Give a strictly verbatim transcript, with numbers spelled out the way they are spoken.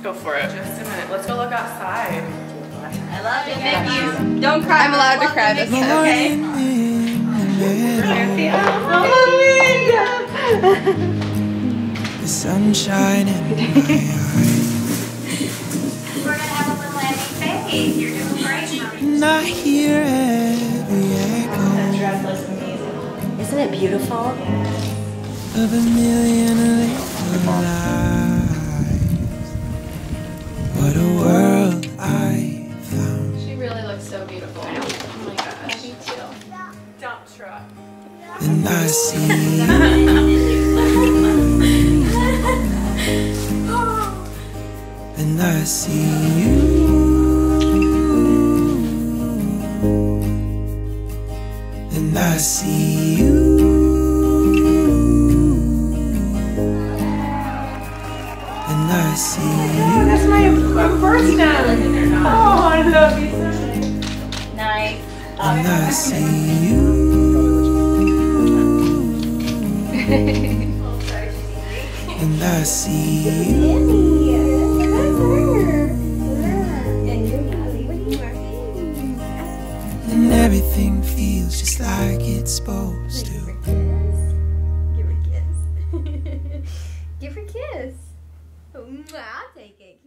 Go for it. Just a minute. Let's go look outside. I love it, Mickey. Don't cry. I'm allowed to cry this time. Okay. The sunshine in my eyes. We're gonna have a little Annie face. You're doing great, Mommy. And I hear every echo Isn't it beautiful? of a million little lives. What a world I found. She really looks so beautiful. Oh my gosh. Me too. Dump truck. And I see and I see you, and I see you, and I see you. That's my, my birthstone. Oh, I love you so much. Nice. And I see you, and I see you, and everything feels just like it's supposed to. Give her a kiss. Give her a kiss. I'll take it.